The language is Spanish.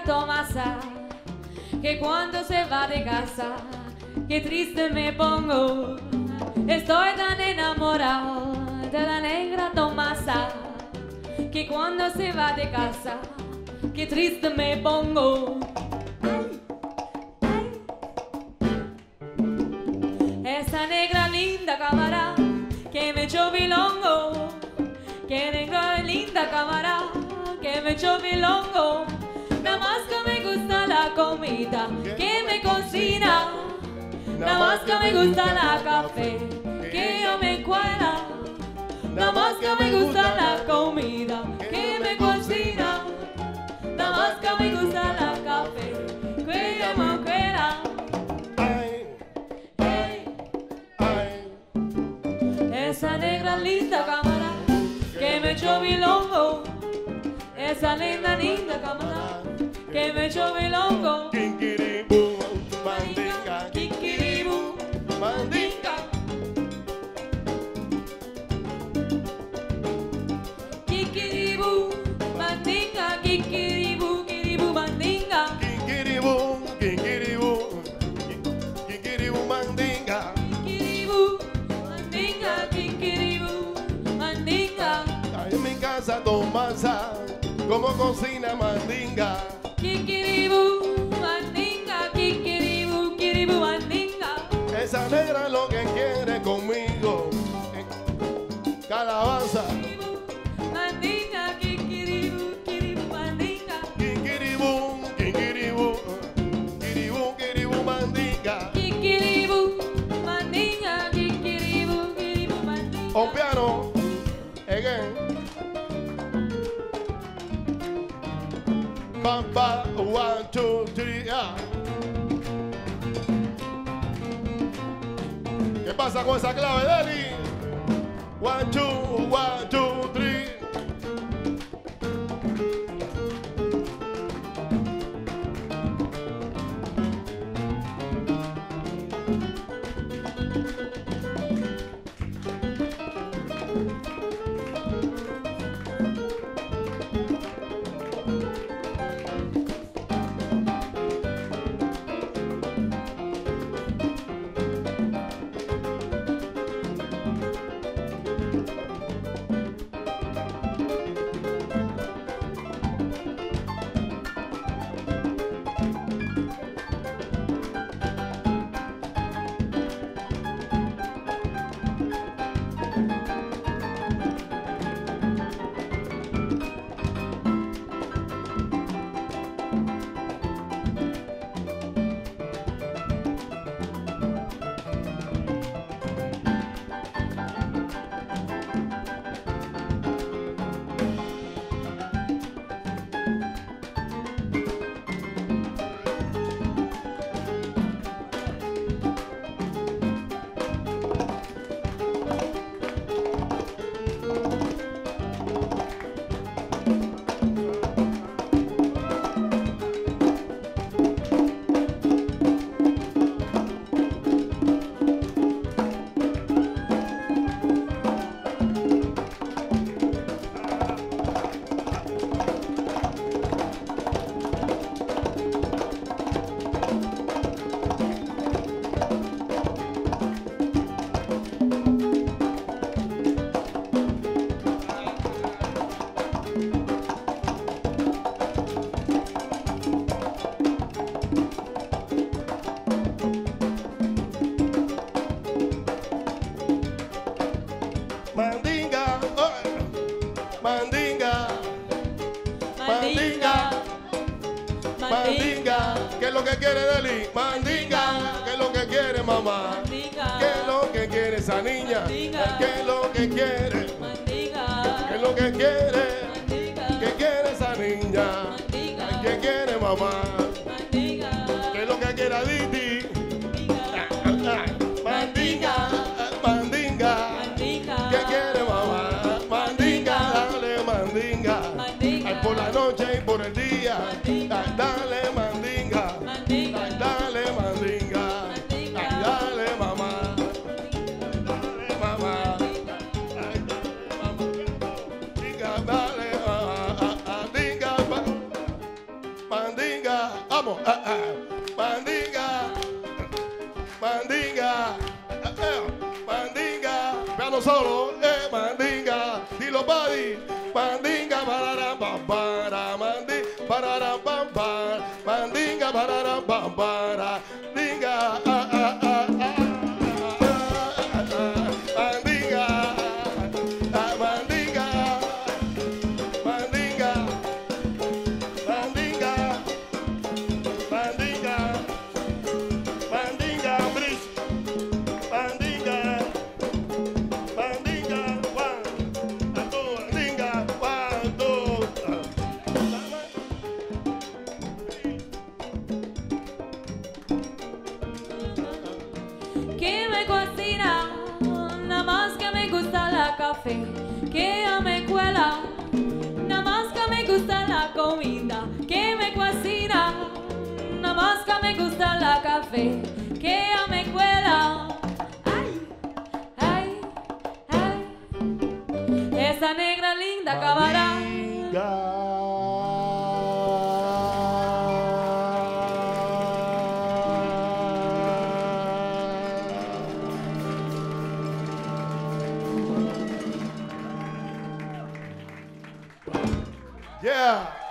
Tomasa, que cuando se va de casa, qué triste me pongo. Estoy tan enamorado de la negra Tomasa, que cuando se va de casa, qué triste me pongo. Esa negra linda cámara que me echó bilongo, que negra linda cámara que me echó bilongo. Nada más que me gusta la comida que me cocina, nada más que me gusta la café que yo me cuela, nada más que me gusta la comida que me cocina, nada más que me gusta la café que yo me cuela. Esa negra linda cámara que me echó bilongo, esa linda cámara que me echó bilongo. Kikiribú, mandinga, Kikiribú, mandinga. Kikiribú, mandinga, kikiribú, kiribú, mandinga. Kikiribú, kikiribú, kikiribú, mandinga. Kikiribú, mandinga, kikiribú, mandinga. Ahí en mi casa Tomasa, como cocina mandinga. Kikiribú, mandinga, kikiribú, kiribú, mandinga. Esa negra lo que quiere conmigo. Calabaza. Mandinga, kikiribú, kiribú, mandinga. Kikiribú, kikiribú, kiribú, kiribú, mandinga. Kikiribú, mandinga, kikiribú, kiribú, mandinga. On piano, again. Pampa, 1, 2, 3, ah. ¿Qué pasa con esa clave, Deli? 1, 2, 1, 2, 3. Mandinga, ¿qué es lo que quiere Deli? Mandinga, ¿qué es lo que quiere mamá? Mandinga, ¿qué es lo que quiere esa niña? Mandinga, ¿qué es lo que quiere? Mandinga, ¿Qué es lo que quiere? Mandinga, ¿Qué quiere esa niña? Mandinga, ¿Qué quiere mamá? Mandinga, ¿Qué es lo que quiere Aditi? Mandinga, mandinga, Mandinga, ¿qué quiere mamá? Mandinga, dale mandinga. Mandinga, Ay, por la noche y por el día. Mandinga, Ay, dale mandinga. Mandinga, Ay, dale mandinga. Mandinga, Ay, dale mamá. Dale mamá. Ay, dale mamá. Diga, dale mamá. Mandinga, mandinga. solo, mandinga, dilo buddy, mandinga, pararam, pam, para, mandi, pararam, pam, para, mandinga, pararam, pam, para, dinga, mandinga, mandinga, mandinga, mandinga, mandinga, mandinga, bris, mandinga. Que me cocina, nada más que me gusta la café, que ya me cuela, nada más que me gusta la comida, que me cocina, nada más que me gusta la café, que ya me cuela. Ay, ay, ay, esa negra linda acabará. Yeah.